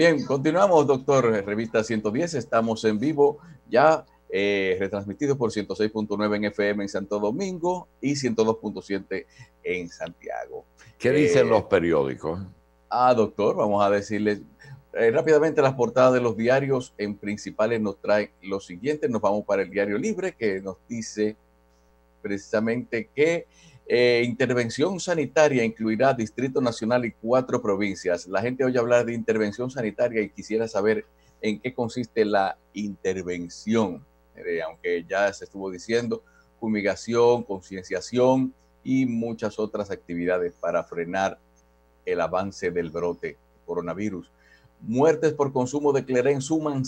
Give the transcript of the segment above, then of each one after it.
Bien, continuamos, doctor. Revista 110, estamos en vivo ya, retransmitido por 106.9 en FM en Santo Domingo y 102.7 en Santiago. ¿Qué dicen los periódicos? Doctor, vamos a decirles rápidamente las portadas de los diarios en principales nos traen lo siguiente. Nos vamos para el Diario Libre, que nos dice precisamente que intervención sanitaria incluirá Distrito Nacional y 4 provincias. La gente oye hablar de intervención sanitaria y quisiera saber en qué consiste la intervención, aunque ya se estuvo diciendo, fumigación, concienciación y muchas otras actividades para frenar el avance del brote coronavirus. Muertes por consumo de clerén suman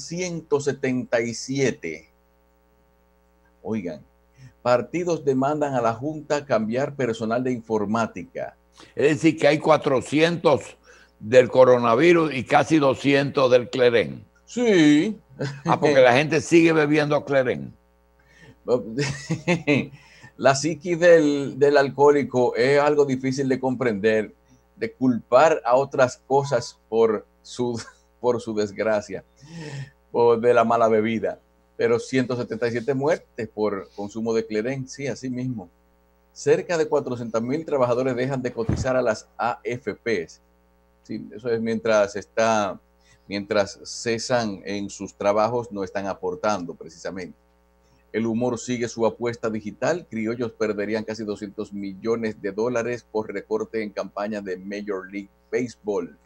177. Oigan, partidos demandan a la Junta cambiar personal de informática. Es decir, que hay 400 del coronavirus y casi 200 del clerén. Sí. Porque la gente sigue bebiendo clerén. La psiquis del alcohólico es algo difícil de comprender, de culpar a otras cosas por su desgracia, o de la mala bebida. Pero 177 muertes por consumo de clerén, sí, así mismo. Cerca de 400,000 trabajadores dejan de cotizar a las AFPs. Sí, eso es mientras cesan en sus trabajos, no están aportando precisamente. El humor sigue su apuesta digital. Criollos perderían casi $200 millones por recorte en campaña de Major League Baseball.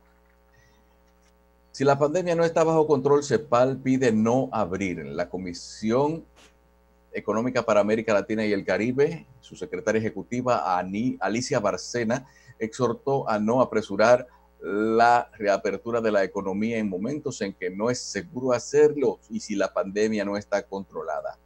Si la pandemia no está bajo control, CEPAL pide no abrir. La Comisión Económica para América Latina y el Caribe, su secretaria ejecutiva, Alicia Bárcena, exhortó a no apresurar la reapertura de la economía en momentos en que no es seguro hacerlo y si la pandemia no está controlada.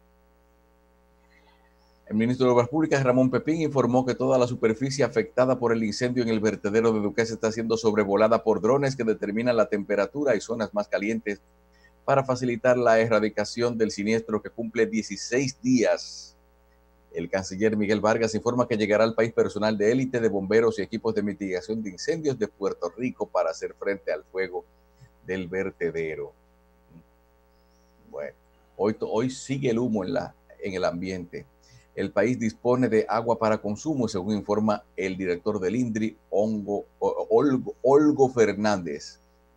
El ministro de Obras Públicas, Ramón Pepín, informó que toda la superficie afectada por el incendio en el vertedero de Duquesa está siendo sobrevolada por drones que determinan la temperatura y zonas más calientes para facilitar la erradicación del siniestro que cumple 16 días. El canciller Miguel Vargas informa que llegará al país personal de élite de bomberos y equipos de mitigación de incendios de Puerto Rico para hacer frente al fuego del vertedero. Bueno, hoy sigue el humo en el ambiente. El país dispone de agua para consumo, según informa el director del INDRI, Olgo Fernández.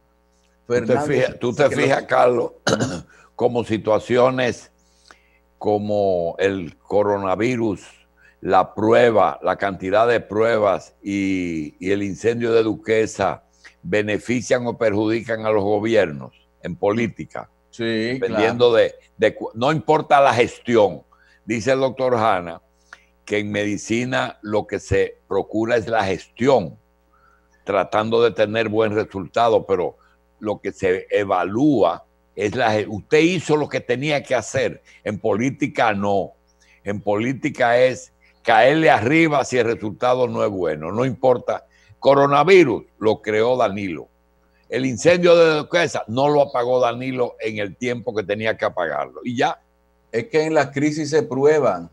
Tú te fijas, Carlos, como situaciones como el coronavirus, la prueba, la cantidad de pruebas y el incendio de Duquesa benefician o perjudican a los gobiernos en política. Sí, dependiendo claro. No importa la gestión. Dice el doctor Hanna que en medicina lo que se procura es la gestión, tratando de tener buen resultado, pero lo que se evalúa es usted hizo lo que tenía que hacer. En política no. En política es caerle arriba si el resultado no es bueno. No importa. Coronavirus lo creó Danilo. El incendio de Duquesa no lo apagó Danilo en el tiempo que tenía que apagarlo. Y ya. Es que en la crisis se prueban.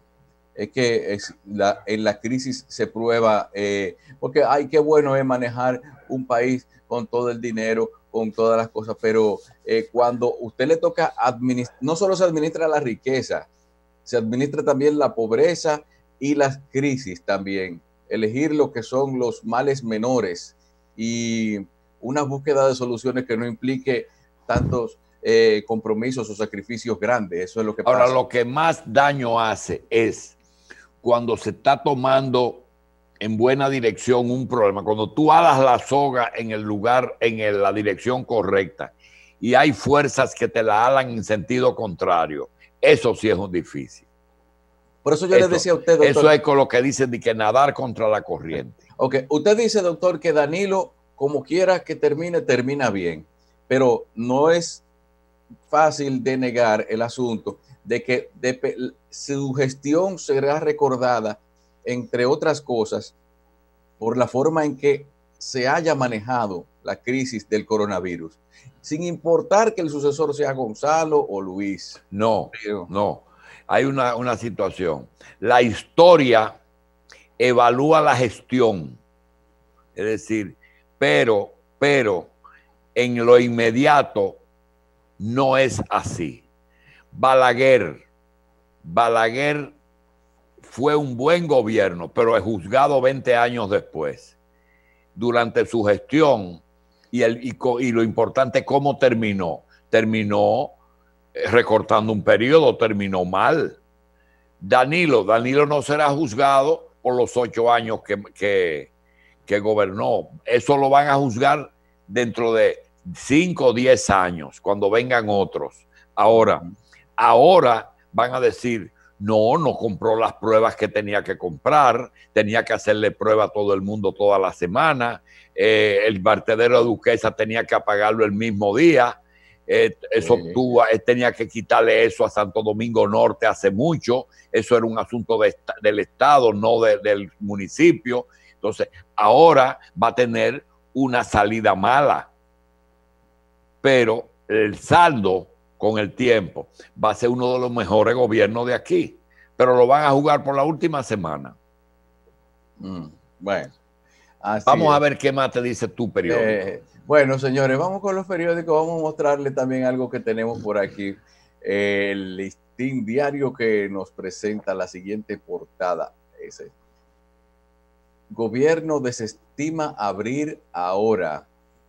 En la crisis se prueba, porque qué bueno es manejar un país con todo el dinero, con todas las cosas, pero cuando usted le toca administrar, no solo se administra la riqueza, se administra también la pobreza y las crisis también. Elegir lo que son los males menores y una búsqueda de soluciones que no implique tantos compromisos o sacrificios grandes. Eso es lo que pasa. Ahora, lo que más daño hace es cuando se está tomando en buena dirección un problema, cuando tú alas la soga en el lugar, la dirección correcta, y hay fuerzas que te la alan en sentido contrario, eso sí es un difícil. Por eso yo le decía a usted, doctor. Eso es con lo que dicen de que nadar contra la corriente. Ok, usted dice, doctor, que Danilo, como quiera que termina bien, pero no es fácil de negar el asunto de que su gestión será recordada, entre otras cosas, por la forma en que se haya manejado la crisis del coronavirus, sin importar que el sucesor sea Gonzalo o Luis. No. Hay una situación. La historia evalúa la gestión. Es decir, pero en lo inmediato no es así. Balaguer fue un buen gobierno, pero es juzgado 20 años después. Durante su gestión, y lo importante, ¿cómo terminó? Terminó recortando un periodo, terminó mal. Danilo no será juzgado por los 8 años que gobernó. Eso lo van a juzgar dentro de 5 o 10 años, cuando vengan otros. Ahora van a decir, no compró las pruebas que tenía que comprar, tenía que hacerle prueba a todo el mundo toda la semana, el vertedero de Duquesa tenía que apagarlo el mismo día, tenía que quitarle eso a Santo Domingo Norte hace mucho, eso era un asunto del Estado, no del municipio. Entonces, ahora va a tener una salida mala, pero el saldo con el tiempo va a ser uno de los mejores gobiernos de aquí, pero lo van a jugar por la última semana. Bueno, vamos a ver qué más te dice tu periódico. Bueno, señores, vamos con los periódicos. Vamos a mostrarle también algo que tenemos por aquí. El Listín Diario, que nos presenta la siguiente portada. Gobierno desestima abrir ahora.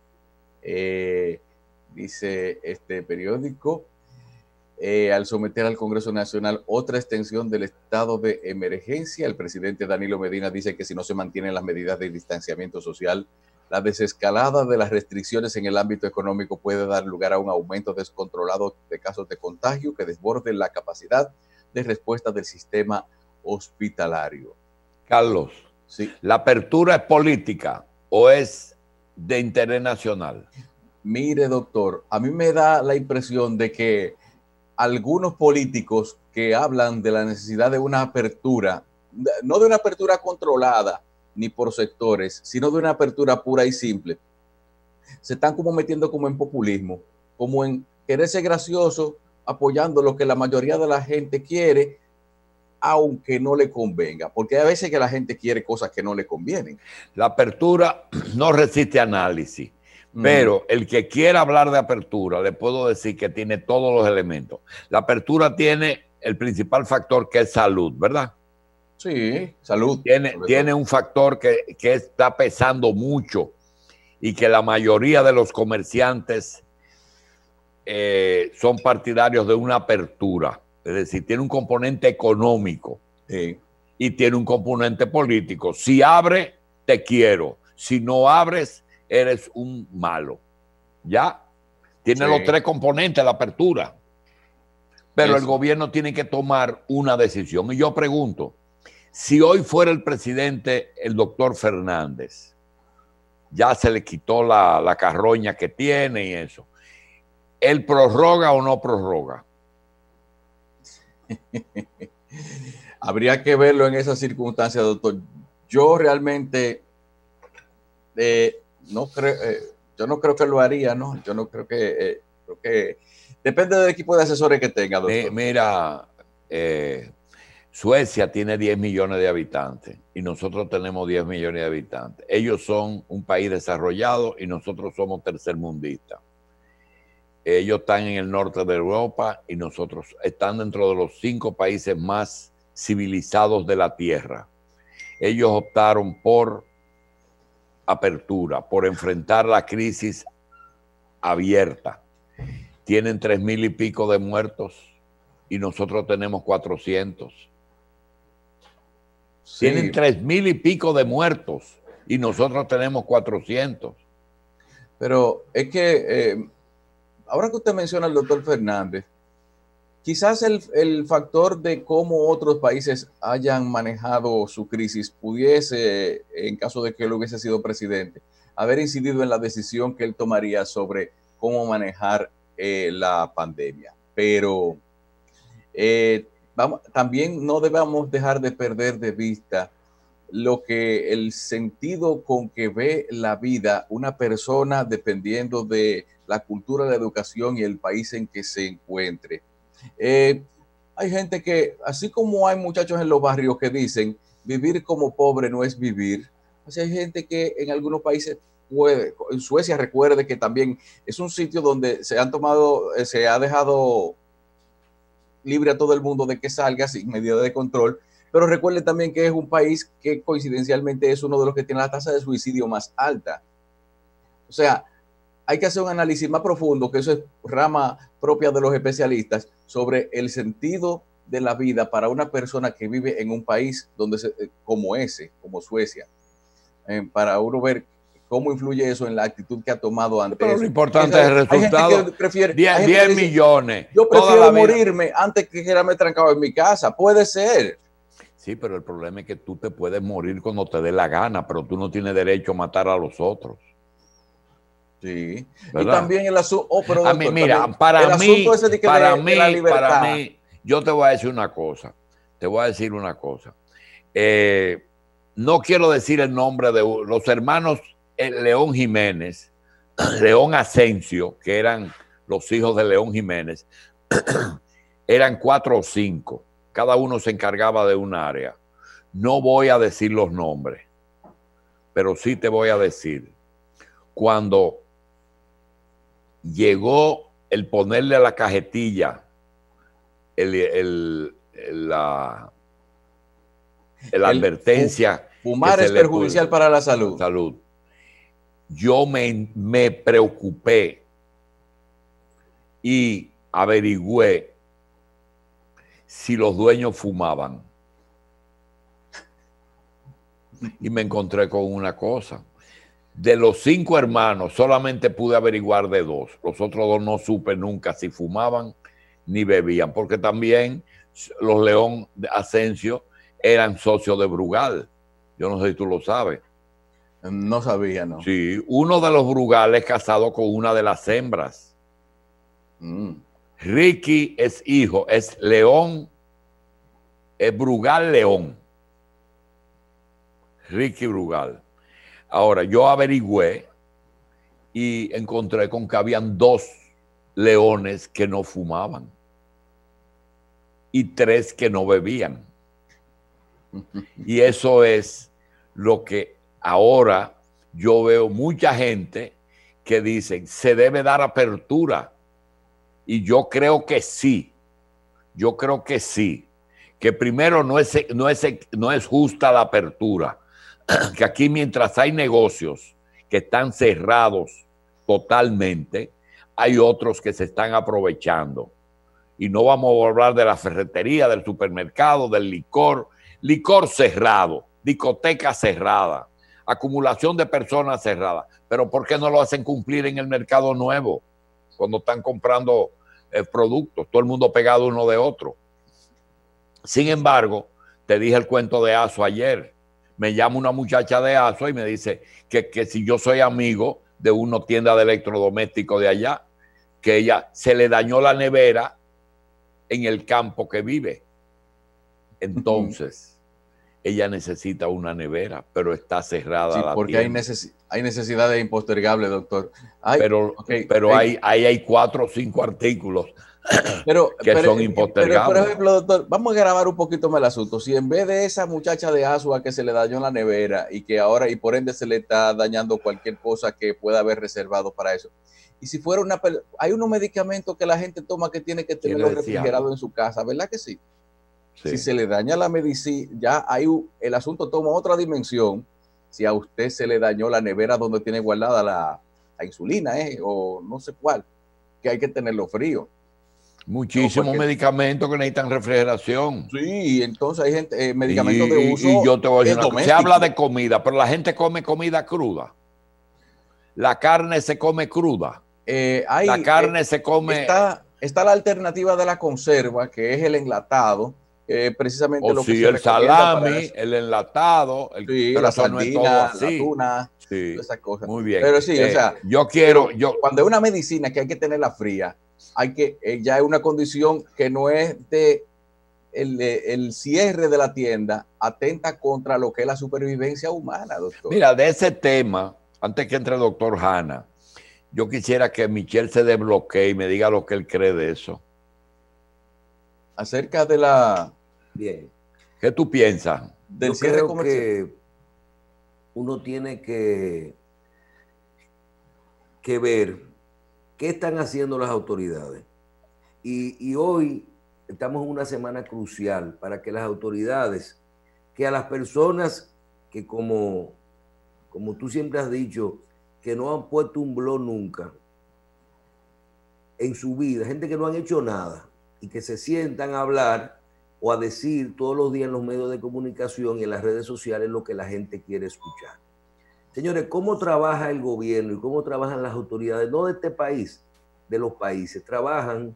Dice este periódico, al someter al Congreso Nacional otra extensión del estado de emergencia, el presidente Danilo Medina dice que si no se mantienen las medidas de distanciamiento social, la desescalada de las restricciones en el ámbito económico puede dar lugar a un aumento descontrolado de casos de contagio que desborden la capacidad de respuesta del sistema hospitalario. Carlos, sí. ¿La apertura es política o es de interés nacional? Mire, doctor, a mí me da la impresión de que algunos políticos que hablan de la necesidad de una apertura, no de una apertura controlada ni por sectores, sino de una apertura pura y simple, se están como metiendo como en populismo, como en querer ser gracioso, apoyando lo que la mayoría de la gente quiere, aunque no le convenga, porque hay veces que la gente quiere cosas que no le convienen. La apertura no resiste análisis. Pero el que quiera hablar de apertura, le puedo decir que tiene todos los elementos. La apertura tiene el principal factor, que es salud, ¿verdad? Sí, salud. Tiene un factor que está pesando mucho y que la mayoría de los comerciantes son partidarios de una apertura. Es decir, tiene un componente económico y tiene un componente político. Si abre, te quiero. Si no abres, eres un malo. ¿Ya? Tiene los 3 componentes la apertura. Pero el gobierno tiene que tomar una decisión. Y yo pregunto, si hoy fuera el presidente, el doctor Fernández, ya se le quitó la carroña que tiene y eso, ¿él prorroga o no prorroga? Habría que verlo en esas circunstancias, doctor. Yo realmente... yo no creo que lo haría, ¿no? Yo no creo que... creo que depende del equipo de asesores que tenga, doctor. Mira, Suecia tiene 10 millones de habitantes y nosotros tenemos 10 millones de habitantes. Ellos son un país desarrollado y nosotros somos tercermundistas. Ellos están en el norte de Europa y nosotros están dentro de los 5 países más civilizados de la Tierra. Ellos optaron por apertura, por enfrentar la crisis abierta. Tienen 3,000 y pico de muertos y nosotros tenemos 400. Sí. Tienen 3,000 y pico de muertos y nosotros tenemos 400. Pero es que ahora que usted menciona al doctor Fernández, quizás el factor de cómo otros países hayan manejado su crisis pudiese, en caso de que él hubiese sido presidente, haber incidido en la decisión que él tomaría sobre cómo manejar la pandemia. Pero también no debemos dejar de perder de vista el sentido con que ve la vida una persona dependiendo de la cultura, la educación y el país en que se encuentre. Hay gente que, así como hay muchachos en los barrios que dicen vivir como pobre no es vivir, así hay gente que en algunos países Suecia, recuerde que también es un sitio donde se ha dejado libre a todo el mundo de que salga sin medida de control, pero recuerde también que es un país que coincidencialmente es uno de los que tiene la tasa de suicidio más alta. O sea, hay que hacer un análisis más profundo, que eso es rama propia de los especialistas, sobre el sentido de la vida para una persona que vive en un país como Suecia, para uno ver cómo influye eso en la actitud que ha tomado ante Pero eso. lo importante es el resultado. Hay gente que prefiere 10 millones. Yo prefiero morirme antes que quedarme trancado en mi casa. Puede ser. Sí, pero el problema es que tú te puedes morir cuando te dé la gana, pero tú no tienes derecho a matar a los otros. Sí. ¿Verdad? Y también el asunto. Pero a mí, mira, para mí, yo te voy a decir una cosa. No quiero decir el nombre de los hermanos León Jiménez, León Asensio, que eran los hijos de León Jiménez, eran 4 o 5. Cada uno se encargaba de un área. No voy a decir los nombres, pero sí te voy a decir, cuando llegó el ponerle a la cajetilla la advertencia. Fumar es perjudicial para la salud. Yo me preocupé y averigüé si los dueños fumaban. Y me encontré con una cosa. De los 5 hermanos, solamente pude averiguar de 2. Los otros 2 no supe nunca si fumaban ni bebían, porque también los León Asensio eran socios de Brugal. Yo no sé si tú lo sabes. No sabía, ¿no? Sí, uno de los Brugal es casado con una de las hembras. Ricky es hijo, es León, es Brugal León. Ricky Brugal. Ahora, yo averigüé y encontré con que habían 2 leones que no fumaban y 3 que no bebían. Y eso es lo que ahora yo veo mucha gente que dicen, se debe dar apertura. Y yo creo que sí. Yo creo que sí. Que primero no es justa la apertura. Que aquí mientras hay negocios que están cerrados totalmente, hay otros que se están aprovechando. Y no vamos a hablar de la ferretería, del supermercado, del licor cerrado, discoteca cerrada, acumulación de personas cerrada. Pero ¿por qué no lo hacen cumplir en el mercado nuevo? Cuando están comprando productos, todo el mundo pegado uno de otro. Sin embargo, te dije el cuento de Aso ayer. Me llama una muchacha de Aso y me dice que si yo soy amigo de una tienda de electrodomésticos de allá, que ella se le dañó la nevera en el campo que vive. Entonces, ella necesita una nevera, pero está cerrada la porque tienda. hay necesidades impostergables, doctor. Pero hay 4 o 5 artículos que son impostergables. Pero, por ejemplo, doctor, vamos a grabar un poquito más el asunto. Si en vez de esa muchacha de Asua que se le dañó la nevera y que ahora y por ende se le está dañando cualquier cosa que pueda haber reservado para eso, y si fuera hay unos medicamentos que la gente toma que tiene que tenerlo refrigerado en su casa, ¿verdad que sí? Sí. Si se le daña la medicina, ya el asunto toma otra dimensión. Si a usted se le dañó la nevera donde tiene guardada la insulina, o no sé cuál, que hay que tenerlo frío. Muchísimos medicamentos que necesitan refrigeración. Sí, entonces hay gente, medicamentos de uso. Y yo te voy a decir una cosa. Se habla de comida, pero la gente come comida cruda. La carne se come cruda. La carne se come. Está la alternativa de la conserva, que es el enlatado. Precisamente lo que el salami, el enlatado, la sardina, la tuna, esas cosas. Muy bien. Pero sí, o sea, cuando es una medicina que hay que tenerla fría, ya es una condición que no es el cierre de la tienda, atenta contra lo que es la supervivencia humana, doctor. Mira, de ese tema, antes que entre el doctor Hanna, yo quisiera que Michelle se desbloquee y me diga lo que él cree de eso. Acerca de la... Bien. ¿Qué tú piensas? Yo creo que uno tiene que que ver qué están haciendo las autoridades. Y hoy estamos en una semana crucial para que las autoridades, que a las personas que como tú siempre has dicho, que no han puesto un blog nunca en su vida, gente que no han hecho nada y que se sientan a hablar o a decir todos los días en los medios de comunicación y en las redes sociales lo que la gente quiere escuchar. Señores, ¿cómo trabaja el gobierno y cómo trabajan las autoridades, no de este país, de los países? Trabajan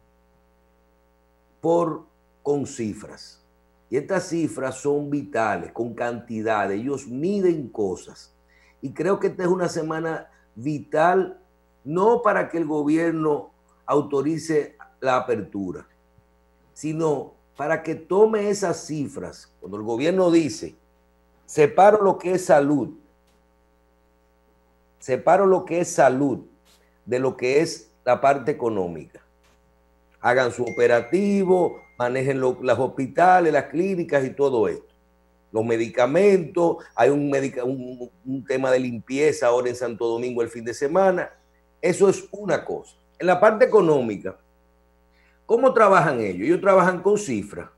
con cifras. Y estas cifras son vitales, con cantidades. Ellos miden cosas. Y creo que esta es una semana vital, no para que el gobierno autorice la apertura, sino para que tome esas cifras. Cuando el gobierno dice, separo lo que es salud, de lo que es la parte económica. Hagan su operativo, manejen los hospitales, las clínicas y todo esto. Los medicamentos, hay un tema de limpieza ahora en Santo Domingo el fin de semana. Eso es una cosa. En la parte económica, ¿cómo trabajan ellos? Ellos trabajan con cifras.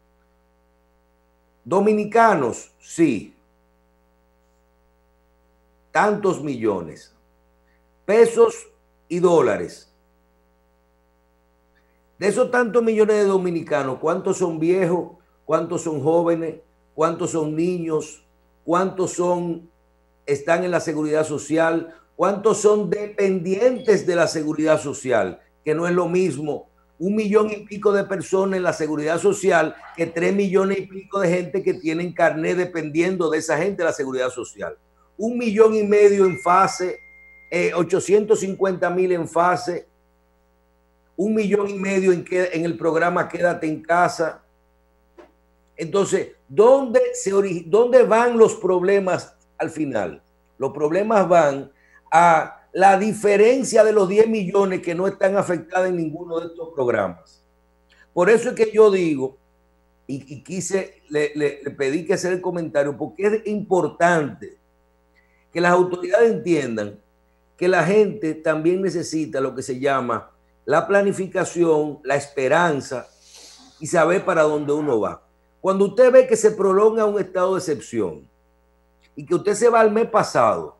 Dominicanos, sí. Tantos millones. Pesos y dólares. De esos tantos millones de dominicanos, ¿cuántos son viejos? ¿Cuántos son jóvenes? ¿Cuántos son niños? ¿Cuántos están en la seguridad social? ¿Cuántos son dependientes de la seguridad social? Que no es lo mismo 1 millón y pico de personas en la seguridad social que 3 millones y pico de gente que tienen carnet dependiendo de esa gente de la seguridad social. 1,5 millones en fase, 850,000 en fase, 1,5 millones en el programa Quédate en Casa. Entonces, ¿dónde van los problemas al final? Los problemas van a la diferencia de los 10 millones que no están afectados en ninguno de estos programas. Por eso es que yo digo, y le pedí que hacer el comentario, porque es importante que las autoridades entiendan que la gente también necesita lo que se llama la planificación, la esperanza y saber para dónde uno va. Cuando usted ve que se prolonga un estado de excepción y que usted se va al mes pasado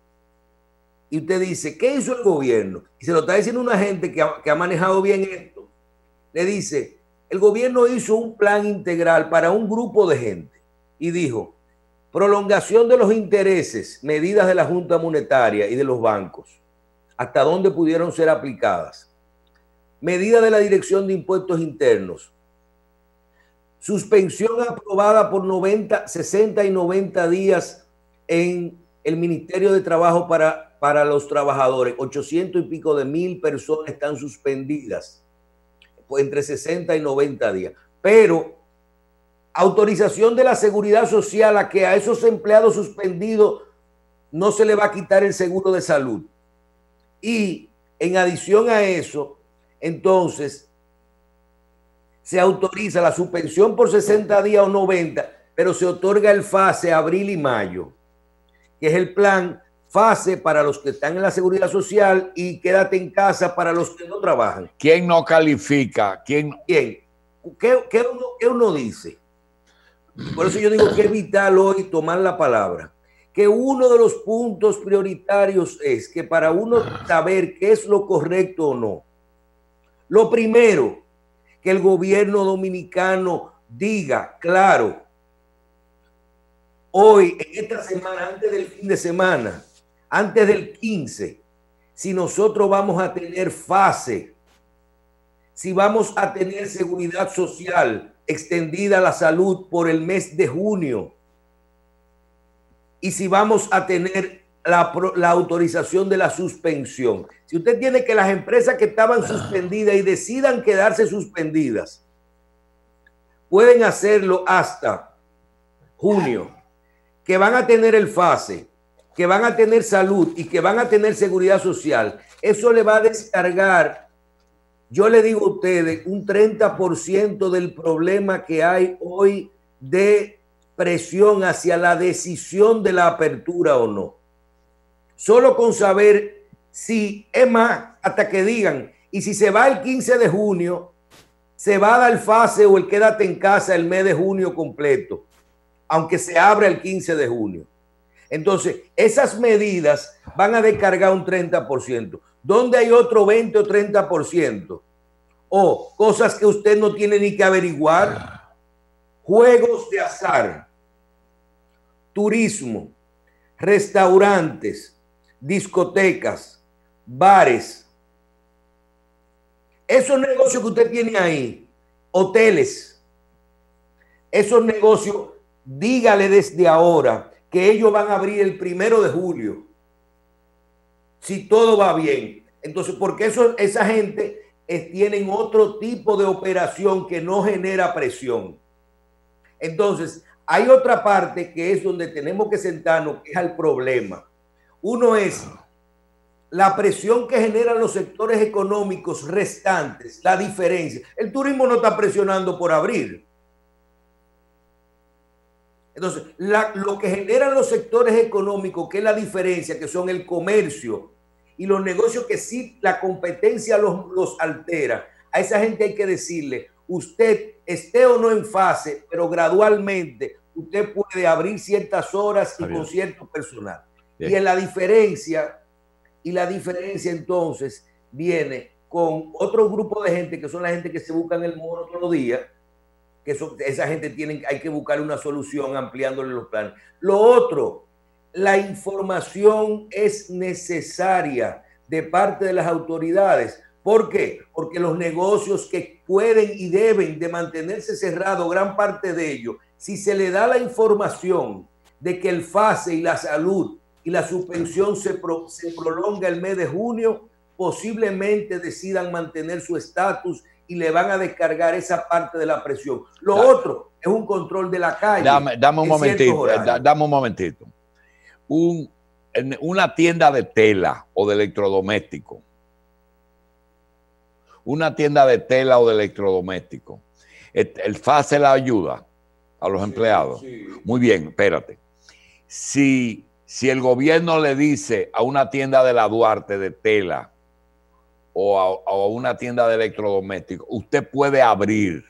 y usted dice, ¿qué hizo el gobierno? Y se lo está diciendo una gente que ha manejado bien esto. Le dice, el gobierno hizo un plan integral para un grupo de gente y dijo, prolongación de los intereses, medidas de la Junta Monetaria y de los bancos, hasta dónde pudieron ser aplicadas. Medida de la Dirección de Impuestos Internos. Suspensión aprobada por 60 y 90 días en el Ministerio de Trabajo para los trabajadores. 800 y pico de mil personas están suspendidas pues, entre 60 y 90 días. Pero autorización de la Seguridad Social a que a esos empleados suspendidos no se le va a quitar el seguro de salud. Y en adición a eso, entonces, se autoriza la suspensión por 60 días o 90, pero se otorga el FASE abril y mayo, que es el plan FASE para los que están en la seguridad social y quédate en casa para los que no trabajan. ¿Quién no califica? ¿Quién? ¿Qué uno dice? Por eso yo digo que es vital hoy tomar la palabra. Que uno de los puntos prioritarios es que para uno saber qué es lo correcto o no, lo primero, que el gobierno dominicano diga, claro, hoy, en esta semana, antes del fin de semana, antes del 15, si nosotros vamos a tener fase, si vamos a tener seguridad social extendida a la salud por el mes de junio, y si vamos a tener la autorización de la suspensión. Si usted tiene que las empresas que estaban suspendidas y decidan quedarse suspendidas, pueden hacerlo hasta junio, que van a tener el FASE, que van a tener salud y que van a tener seguridad social, eso le va a descargar, yo le digo a ustedes, un 30% del problema que hay hoy de presión hacia la decisión de la apertura o no. Solo con saber Si, es más, hasta que digan, y si se va el 15 de junio, se va a dar el fase o el quédate en casa el mes de junio completo, aunque se abra el 15 de junio. Entonces, esas medidas van a descargar un 30%. ¿Dónde hay otro 20 o 30%? O cosas que usted no tiene ni que averiguar. Juegos de azar, turismo, restaurantes, discotecas, bares. Esos negocios que usted tiene ahí, hoteles, esos negocios, dígale desde ahora que ellos van a abrir el 1 de julio, si todo va bien. Entonces, porque esa gente tienen otro tipo de operación que no genera presión. Entonces, hay otra parte que es donde tenemos que sentarnos, que es el problema. Uno es la presión que generan los sectores económicos restantes, la diferencia. El turismo no está presionando por abrir. Entonces, lo que generan los sectores económicos, que es la diferencia, que son el comercio y los negocios que sí la competencia los altera, a esa gente hay que decirle, usted esté o no en fase, pero gradualmente usted puede abrir ciertas horas y con cierto personal. Bien. Y la diferencia entonces viene con otro grupo de gente, que son la gente que se buscan el mono todos los días, que esa gente hay que buscar una solución ampliándole los planes. Lo otro, la información es necesaria de parte de las autoridades. ¿Por qué? Porque los negocios que pueden y deben de mantenerse cerrados, gran parte de ellos, si se le da la información de que el FASE y la salud y la suspensión se prolonga el mes de junio, posiblemente decidan mantener su estatus y le van a descargar esa parte de la presión. Lo otro es un control de la calle. Dame un momentito. Una tienda de tela o de electrodoméstico. Una tienda de tela o de electrodoméstico. El FASE la ayuda a los empleados. Sí. Muy bien, espérate. Si el gobierno le dice a una tienda de la Duarte de tela o a una tienda de electrodomésticos, usted puede abrir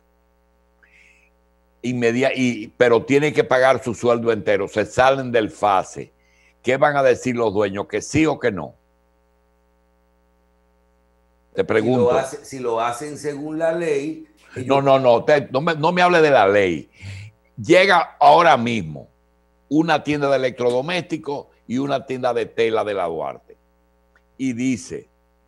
pero tiene que pagar su sueldo entero, se salen del FASE. ¿Qué van a decir los dueños? ¿Que sí o que no? Te pregunto. Si lo hacen según la ley. No me hable de la ley. Llega ahora mismo una tienda de electrodomésticos y una tienda de tela de la Duarte y dice,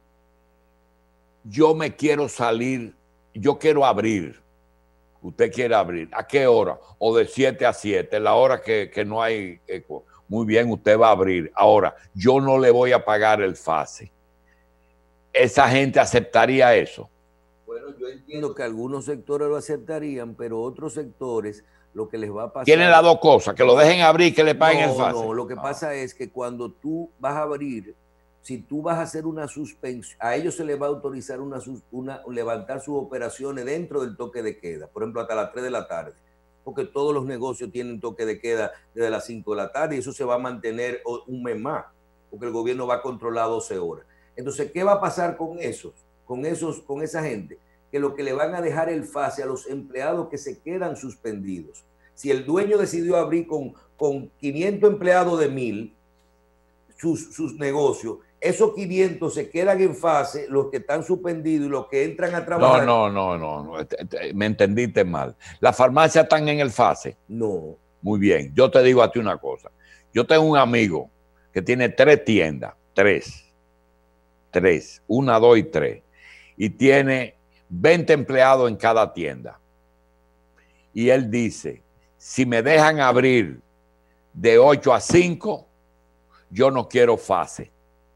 yo me quiero salir, yo quiero abrir. Usted quiere abrir. ¿A qué hora? O de 7 a 7, la hora que no hay eco. Muy bien, usted va a abrir. Ahora, yo no le voy a pagar el FASE. ¿Esa gente aceptaría eso? Bueno, yo entiendo que algunos sectores lo aceptarían, pero otros sectores lo que les va a pasar... Tienen las dos cosas, que lo dejen abrir y que le paguen el FASE. No, lo que pasa es que cuando tú vas a abrir, si tú vas a hacer una suspensión, a ellos se les va a autorizar levantar sus operaciones dentro del toque de queda, por ejemplo, hasta las 3 de la tarde, porque todos los negocios tienen toque de queda desde las 5 de la tarde y eso se va a mantener un mes más, porque el gobierno va a controlar 12 horas. Entonces, ¿qué va a pasar con esa gente? Que lo que le van a dejar el FASE a los empleados que se quedan suspendidos. Si el dueño decidió abrir con 500 empleados de 1000 sus negocios, esos 500 se quedan en FASE, los que están suspendidos y los que entran a trabajar. No. Me entendiste mal. ¿Las farmacias están en el FASE? No. Muy bien. Yo te digo a ti una cosa. Yo tengo un amigo que tiene 3 tiendas. 3. 1, 2 y 3. Y tiene 20 empleados en cada tienda. Y él dice, si me dejan abrir de 8 a 5, yo no quiero FASE.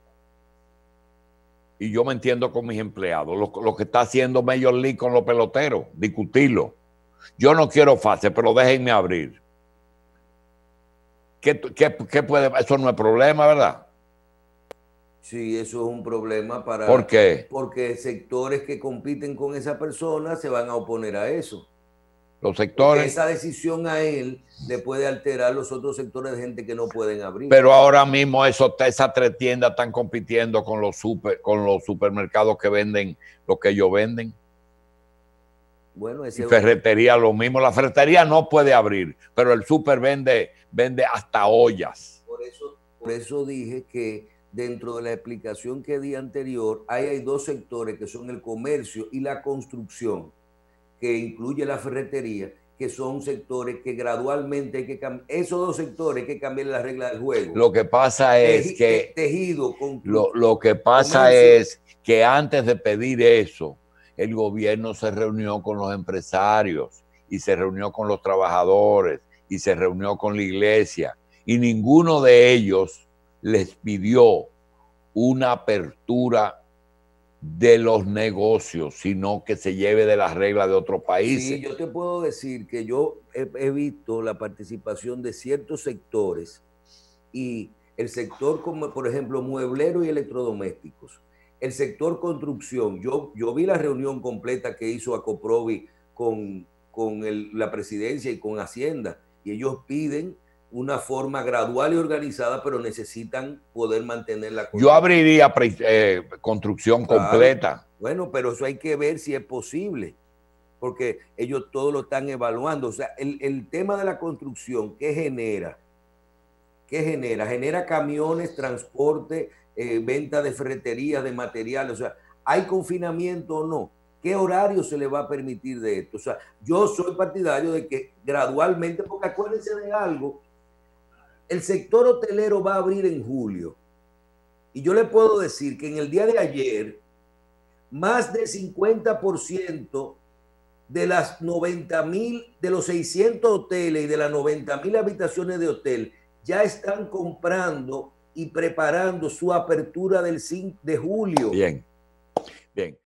Y yo me entiendo con mis empleados. Lo que está haciendo Major League con los peloteros, discutirlo. Yo no quiero FASE, pero déjenme abrir. ¿Qué puede? Eso no es problema, ¿verdad? Sí, eso es un problema para... ¿Por qué? Porque sectores que compiten con esa persona se van a oponer a eso. Los sectores. Porque esa decisión a él le puede alterar los otros sectores de gente que no pueden abrir. Pero ahora mismo esas 3 tiendas están compitiendo con los supermercados que venden lo que ellos venden. Bueno, y ferretería lo mismo. La ferretería no puede abrir, pero el super vende hasta ollas. Por eso dije que dentro de la explicación que di anterior, hay 2 sectores que son el comercio y la construcción, que incluye la ferretería, que son sectores que gradualmente hay que cambiar. Esos 2 sectores hay que cambiar las reglas del juego. Lo que pasa es que tejido, lo que pasa es que antes de pedir eso, el gobierno se reunió con los empresarios y se reunió con los trabajadores y se reunió con la iglesia, y ninguno de ellos les pidió una apertura de los negocios, sino que se lleve de las reglas de otros países. Sí, yo te puedo decir que yo he visto la participación de ciertos sectores, y el sector como por ejemplo mueblero y electrodomésticos, el sector construcción. Yo vi la reunión completa que hizo Acoprovi con la presidencia y con Hacienda, y ellos piden una forma gradual y organizada, pero necesitan poder mantener la construcción. Yo abriría construcción completa. Bueno, pero eso hay que ver si es posible, porque ellos todo lo están evaluando. O sea, el tema de la construcción, ¿qué genera? Genera camiones, transporte, venta de ferreterías, de materiales. O sea, ¿hay confinamiento o no? ¿Qué horario se le va a permitir de esto? O sea, yo soy partidario de que gradualmente, porque acuérdense de algo, el sector hotelero va a abrir en julio. Y yo le puedo decir que en el día de ayer, más del 50% de las 90,000, de los 600 hoteles y de las 90,000 habitaciones de hotel ya están comprando y preparando su apertura del 5 de julio. Bien, bien.